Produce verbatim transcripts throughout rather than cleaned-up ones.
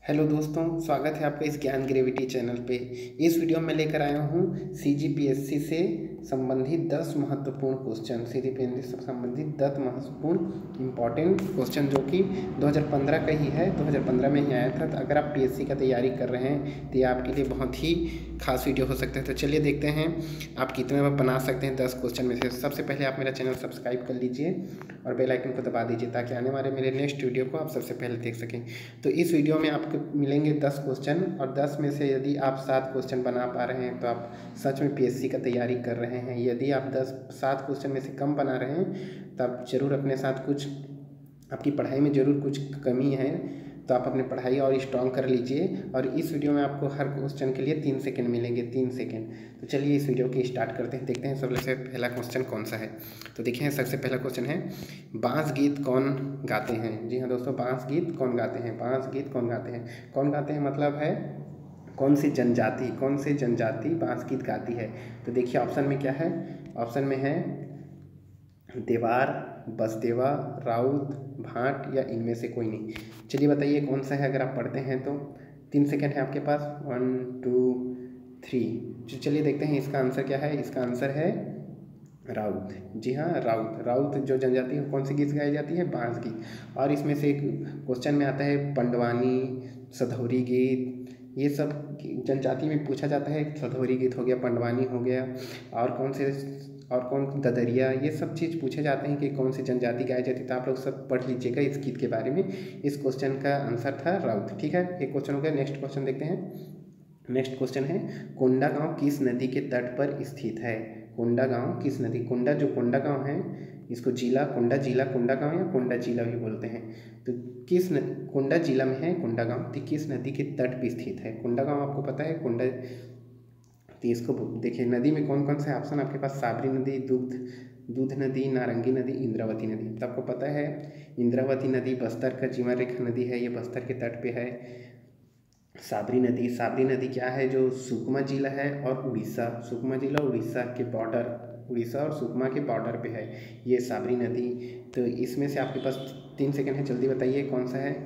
Hello दोस्तों, स्वागत है आपका इस ज्ञान ग्रेविटी चैनल पे। इस वीडियो में लेकर आया हूँ सीजीपीएससी से संबंधित दस महत्वपूर्ण क्वेश्चन सीजीपीएससी से संबंधित दस महत्वपूर्ण इम्पॉर्टेंट क्वेश्चन जो कि दो हज़ार पंद्रह का ही है, दो हज़ार पंद्रह में ही आया था। तो अगर आप पीएससी का तैयारी कर रहे हैं तो ये आपके लिए बहुत ही खास वीडियो हो सकता है। तो चलिए देखते हैं आप कितने में बना सकते हैं दस क्वेश्चन में से। सबसे पहले आप मेरा चैनल सब्सक्राइब कर लीजिए और बेल आइकन को दबा दीजिए ताकि आने वाले मेरे नेक्स्ट वीडियो को आप सबसे पहले देख सकें। तो इस वीडियो में आपको मिलेंगे दस क्वेश्चन और दस में से यदि आप सात क्वेश्चन बना पा रहे हैं तो आप सच में पीएससी का तैयारी कर रहे हैं। यदि आप दस सात क्वेश्चन में से कम बना रहे हैं तो आप ज़रूर अपने साथ कुछ आपकी पढ़ाई में ज़रूर कुछ कमी है, तो आप अपनी पढ़ाई और स्ट्रॉन्ग कर लीजिए। और इस वीडियो में आपको हर क्वेश्चन के लिए तीन सेकंड मिलेंगे, तीन सेकंड। तो चलिए इस वीडियो की स्टार्ट करते हैं। देखते हैं सबसे पहला क्वेश्चन कौन सा है। तो देखिए सबसे पहला क्वेश्चन है, बांस गीत कौन गाते हैं। जी हाँ दोस्तों, बांस गीत कौन गाते हैं। बांस गीत कौन गाते हैं कौन गाते हैं मतलब है कौन सी जनजाति कौन सी जनजाति बांस गीत गाती है। तो देखिए ऑप्शन में क्या है, ऑप्शन में है देवार, बसदेवा, राउत, भाट या इनमें से कोई नहीं। चलिए बताइए कौन सा है। अगर आप पढ़ते हैं तो तीन सेकंड है आपके पास, वन टू थ्री। चलिए देखते हैं इसका आंसर क्या है। इसका आंसर है राउत। जी हाँ, राउत। राउत जो जनजाति है कौन सी गीत गाई जाती है, बांस गीत। और इसमें से एक क्वेश्चन में आता है पंडवानी, सधौरी गीत, ये सब जनजाति में पूछा जाता है। सधौरी गीत हो गया, पंडवानी हो गया, और कौन से और कौन ददरिया, ये सब चीज़ पूछे जाते हैं कि कौन सी जनजाति गाई जाती है। तो आप लोग सब पढ़ लीजिएगा इस गीत के बारे में। इस क्वेश्चन का आंसर था राउत। ठीक है, एक क्वेश्चन हो गया। नेक्स्ट क्वेश्चन देखते हैं। नेक्स्ट क्वेश्चन है, कोंडा गांव किस नदी के तट पर स्थित है। कोंडा गांव किस नदी, कोंडा जो कोंडा गांव है इसको जिला कोंडा जिला कोंडा गांव या कोंडा जिला भी बोलते हैं। तो किस न, कोंडा जिला में है कोंडा गांव, तो किस नदी के तट पर स्थित है। कोंडा गांव आपको पता है, कोंडा। तो इसको देखिए नदी में कौन कौन से ऑप्शन आपके पास, साबरी नदी, दूध दूध नदी, नारंगी नदी, इंद्रावती नदी। तो आपको पता है इंद्रावती नदी बस्तर का जीवन रेखा नदी है, ये बस्तर के तट पे है। साबरी नदी, साबरी नदी क्या है जो सुकमा जिला है और उड़ीसा, सुकमा जिला उड़ीसा के बॉर्डर, उड़ीसा और सुकमा के बॉर्डर पे है ये साबरी नदी। तो इसमें से आपके पास तीन सेकंड है, जल्दी बताइए कौन सा है।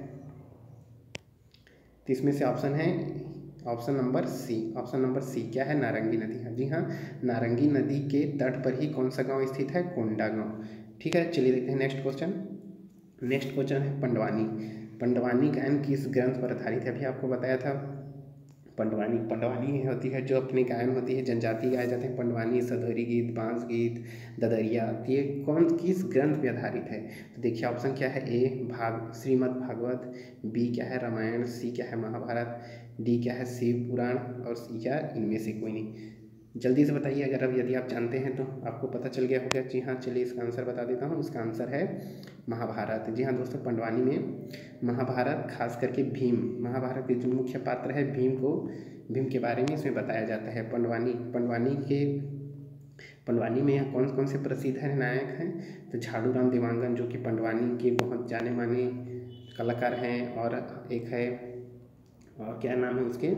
तो इसमें से ऑप्शन है option number C. Option number C क्या है, नारंगी नदी है। जी हाँ, नारंगी नदी के तट पर ही कौन सा गांव स्थित है, कोंडा गांव। ठीक है, चलिए देखते हैं नेक्स्ट क्वेश्चन। नेक्स्ट क्वेश्चन है पंडवानी। पंडवानी गायन किस ग्रंथ पर आधारित है। अभी आपको बताया था पंडवानी पंडवानी होती है जो अपनी गायन होती है, जनजाति गाए जाते हैं। पंडवानी, सधौरी गीत, बांस गीत, ददरिया, ये कौन किस ग्रंथ पे आधारित है। तो देखिए ऑप्शन क्या है, ए भाग श्रीमद् भागवत, बी क्या है रामायण, सी क्या है महाभारत, डी क्या है शिव पुराण, और सी क्या इनमें से कोई नहीं। जल्दी से बताइए अगर अब यदि आप जानते हैं तो आपको पता चल गया होगा। जी हाँ, चलिए इसका आंसर बता देता हूँ। इसका आंसर है महाभारत। जी हाँ दोस्तों, पंडवानी में महाभारत, खास करके भीम, महाभारत के जो मुख्य पात्र है भीम को भीम के बारे में इसमें बताया जाता है। पंडवानी पंडवानी के पंडवानी में कौन कौन से प्रसिद्ध है नायक हैं, तो झाड़ू राम देवांगन जो कि पंडवानी के बहुत जाने माने कलाकार हैं। और एक है, और क्या नाम है उसके,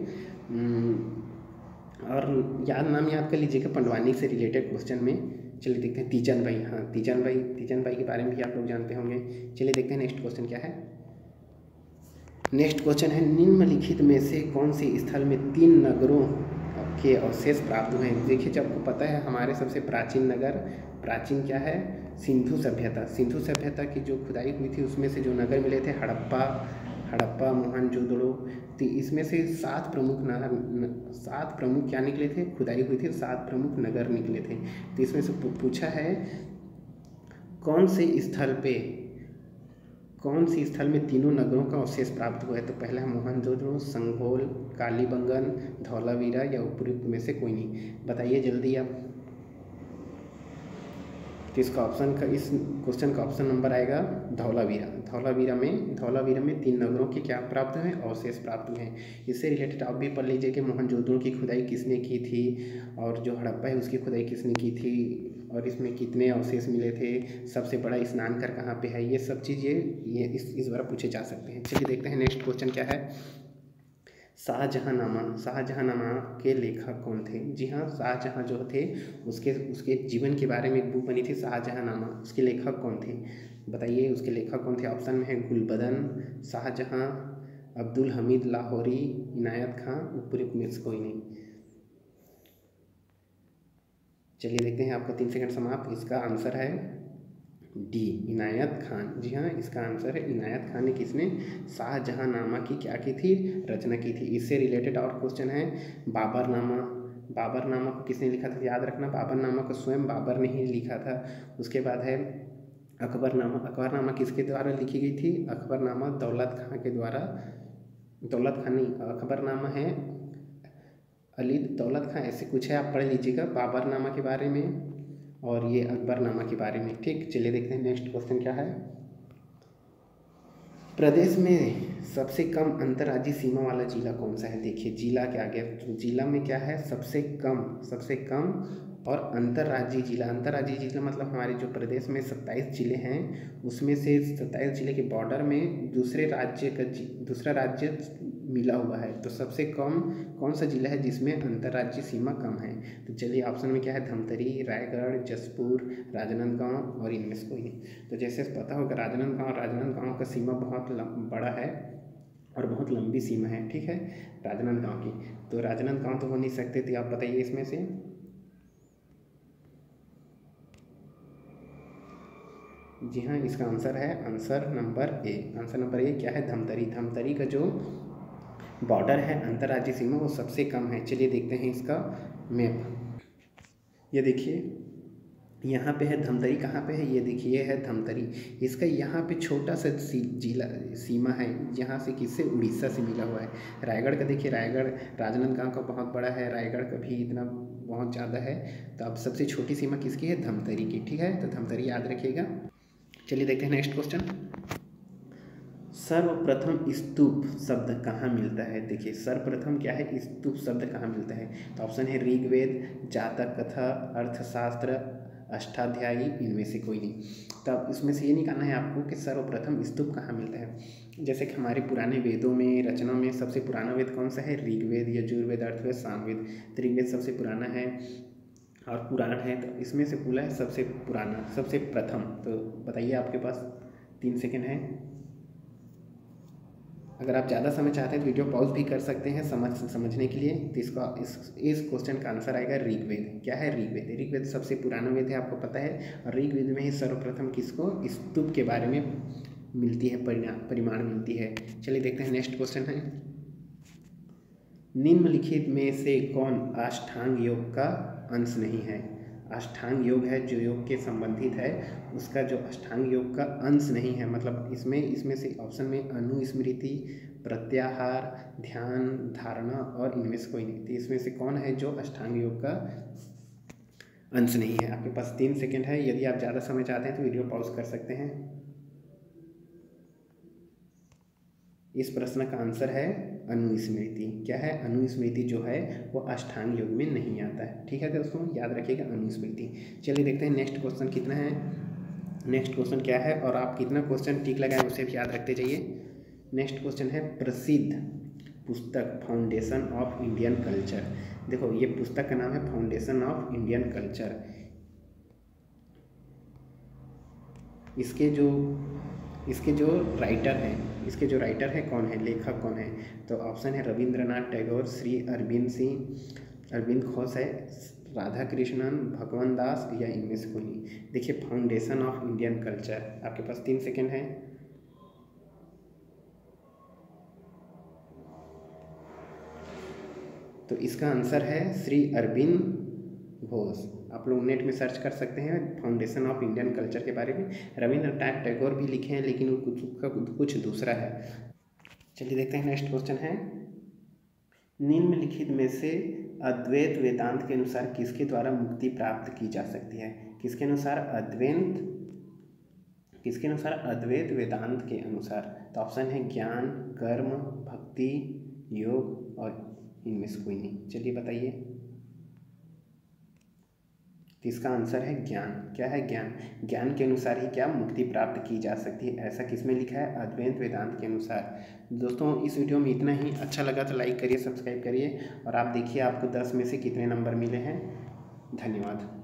और याद नाम याद कर लीजिएगा पंडवानी से रिलेटेड क्वेश्चन में। चलिए देखते हैं तीजन बाई। हाँ तीजन बाई, तीजन बाई के बारे में भी आप लोग जानते होंगे। चलिए देखते हैं नेक्स्ट क्वेश्चन क्या है। नेक्स्ट क्वेश्चन है, निम्नलिखित में से कौन से स्थल में तीन नगरों के अवशेष प्राप्त हुए हैं। देखिए जब आपको पता है हमारे सबसे प्राचीन नगर, प्राचीन क्या है, सिंधु सभ्यता। सिंधु सभ्यता की जो खुदाई हुई थी उसमें से जो नगर मिले थे हड़प्पा, हड़प्पा, मोहनजोदड़ो। तो इसमें से सात प्रमुख नगर सात प्रमुख क्या निकले थे, खुदाई हुई थी, सात प्रमुख नगर निकले थे। तो इसमें से पूछा है कौन से स्थल पे कौन सी स्थल में तीनों नगरों का अवशेष प्राप्त हुआ है। तो पहला है मोहनजोदड़ो, संघोल, कालीबंगन, धौलावीरा या उपयुक्त में से कोई नहीं। बताइए जल्दी आप। तो इसका ऑप्शन का इस क्वेश्चन का ऑप्शन नंबर आएगा धौलावीरा। धौलावीरा में धौलावीरा में तीन नगरों के क्या प्राप्त हुए, अवशेष प्राप्त हुए हैं। इससे रिलेटेड आप भी पढ़ लीजिए कि मोहनजोदड़ो की खुदाई किसने की थी और जो हड़प्पा है उसकी खुदाई किसने की थी और इसमें कितने अवशेष मिले थे, सबसे बड़ा स्नान घर कहाँ पे है। ये सब चीज़ ये ये इस इस बार पूछे जा सकते हैं। चलिए देखते हैं नेक्स्ट क्वेश्चन क्या है। शाहजहाँनामा, शाहजहाँनामा के लेखक कौन थे। जी हाँ, शाहजहाँ जो थे उसके उसके जीवन के बारे में एक बुक बनी थी शाहजहाँनामा, उसके लेखक कौन थे। बताइए उसके लेखक कौन थे। ऑप्शन में है गुलबदन, शाहजहाँ, अब्दुल हमीद लाहौरी, इनायत खां, ऊपरी में से कोई नहीं। चलिए देखते हैं, आपका तीन सेकंड समाप्त। इसका आंसर है डी, इनायत खान। जी हाँ, इसका आंसर है इनायत खान ने किसने शाहजहांनामा की क्या की थी, रचना की थी। इससे रिलेटेड और क्वेश्चन है, बाबरनामा। बाबरनामा को किसने लिखा था, याद रखना, बाबरनामा को स्वयं बाबर ने ही लिखा था। उसके बाद है अकबरनामा। अकबरनामा किसके द्वारा लिखी गई थी, अकबरनामा दौलत खां के द्वारा, दौलत खां नहीं, अकबरनामा है अली दौलत खां, ऐसे कुछ है, आप पढ़ लीजिएगा बाबरनामा के बारे में और ये अकबरनामा के बारे में। ठीक, चलिए देखते हैं नेक्स्ट क्वेश्चन क्या है। प्रदेश में सबसे कम अंतर्राज्यीय सीमा वाला जिला कौन सा है। देखिए जिला क्या आ गया, तो जिला में क्या है, सबसे कम, सबसे कम और अंतर्राज्यीय जिला। अंतर्राज्यीय जिला मतलब हमारे जो प्रदेश में सत्ताईस जिले हैं, उसमें से सत्ताईस जिले के बॉर्डर में दूसरे राज्य का दूसरा राज्य मिला हुआ है। तो सबसे कम कौन सा जिला है जिसमें अंतर्राज्यीय सीमा कम है। तो चलिए ऑप्शन में क्या है, धमतरी, रायगढ़, जसपुर, राजनांदगांव और इनमें से कोई नहीं। तो जैसे पता होगा राजनांदगांव, राजनांदगांव का सीमा बहुत बड़ा है और बहुत लंबी सीमा है, ठीक है, राजनांदगांव की। तो राजनांदगांव तो हो नहीं सकते, तो आप बताइए इसमें से। जी हाँ, इसका आंसर है answer number A. Answer number A क्या है, धमतरी। धमतरी का जो बॉर्डर है अंतर्राज्यीय सीमा वो सबसे कम है। चलिए देखते हैं इसका मैप। ये देखिए यहाँ पे है धमतरी, कहाँ पे है, ये देखिए ये है धमतरी। इसका यहाँ पे छोटा सा सी, जिला सीमा है, यहाँ से किससे, उड़ीसा से मिला हुआ है। रायगढ़ का देखिए, रायगढ़ राजनांदगांव का बहुत बड़ा है, रायगढ़ का भी इतना बहुत ज़्यादा है। तो अब सबसे छोटी सीमा किसकी है, धमतरी की, ठीक है, तो धमतरी याद रखिएगा। चलिए देखते हैं नेक्स्ट क्वेश्चन। सर्वप्रथम स्तूप शब्द कहाँ मिलता है। देखिए सर्वप्रथम क्या है, स्तूप शब्द कहाँ मिलता है। तो ऑप्शन है ऋग्वेद, जातक कथा, अर्थशास्त्र, अष्टाध्यायी, इनमें से कोई नहीं। तब इसमें से ये निकालना है आपको कि सर्वप्रथम स्तूप कहाँ मिलता है। जैसे कि हमारे पुराने वेदों में, रचनाओं में सबसे पुराना वेद कौन सा है, ऋग्वेद, यजुर्वेद, अर्थवेद, सामवेद। तो ऋग्वेद सबसे पुराना है और पुराण है, तो इसमें से पूरा है सबसे पुराना, सबसे प्रथम। तो बताइए, आपके पास तीन सेकेंड है। अगर आप ज़्यादा समय चाहते हैं तो वीडियो पॉज भी कर सकते हैं समझ समझने के लिए। तो इसका इस इस क्वेश्चन का आंसर आएगा ऋग्वेद। क्या है, ऋग्वेद। ऋग्वेद सबसे पुराना वेद है, आपको पता है। और ऋग्वेद में ही सर्वप्रथम किसको, स्तूप के बारे में मिलती है, परिमाण मिलती है। चलिए देखते हैं नेक्स्ट क्वेश्चन है। निम्नलिखित में से कौन अष्टांग योग का अंश नहीं है। अष्टांग योग है जो योग के संबंधित है, उसका जो अष्टांग योग का अंश नहीं है, मतलब इसमें इसमें से ऑप्शन में अनुस्मृति, प्रत्याहार, ध्यान, धारणा और इनमें से कोई नहीं। तो इसमें से कौन है जो अष्टांग योग का अंश नहीं है। आपके पास तीन सेकंड है, यदि आप ज़्यादा समय चाहते हैं तो वीडियो पॉज कर सकते हैं। इस प्रश्न का आंसर है अनुस्मृति। क्या है, अनुस्मृति जो है वो अष्टांग योग में नहीं आता है, ठीक है दोस्तों, याद रखिएगा अनुस्मृति। चलिए देखते हैं नेक्स्ट क्वेश्चन कितना है। नेक्स्ट क्वेश्चन क्या है और आप कितना क्वेश्चन टिक लगाएं उसे भी याद रखते जाइए। नेक्स्ट क्वेश्चन है, प्रसिद्ध पुस्तक फाउंडेशन ऑफ इंडियन कल्चर। देखो ये पुस्तक का नाम है फाउंडेशन ऑफ इंडियन कल्चर। इसके जो इसके जो राइटर हैं इसके जो राइटर है कौन है, लेखक कौन है। तो ऑप्शन है रविंद्रनाथ टैगोर, श्री अरविंद सिंह, अरविंद घोष है, राधा कृष्णन, भगवान दास या इनमें से कोई नहीं। देखिए फाउंडेशन ऑफ इंडियन कल्चर, आपके पास तीन सेकेंड है। तो इसका आंसर है श्री अरविंद घोष। आप लोग नेट में सर्च कर सकते हैं फाउंडेशन ऑफ इंडियन कल्चर के बारे में। रविंद्रनाथ टैगोर भी लिखे हैं लेकिन वो कुछ उसका कुछ दूसरा है। चलिए देखते हैं नेक्स्ट क्वेश्चन है, निम्नलिखित में से अद्वैत वेदांत के अनुसार किसके द्वारा मुक्ति प्राप्त की जा सकती है। किसके अनुसार, अद्वैत किसके अनुसार, अद्वैत वेदांत के अनुसार। तो ऑप्शन है ज्ञान, कर्म, भक्ति, योग और इनमें से कोई नहीं। चलिए बताइए। तो इसका आंसर है ज्ञान। क्या है, ज्ञान। ज्ञान के अनुसार ही क्या मुक्ति प्राप्त की जा सकती है, ऐसा किसमें लिखा है, अद्वैत वेदांत के अनुसार। दोस्तों इस वीडियो में इतना ही। अच्छा लगा तो लाइक करिए, सब्सक्राइब करिए और आप देखिए आपको दस में से कितने नंबर मिले हैं। धन्यवाद।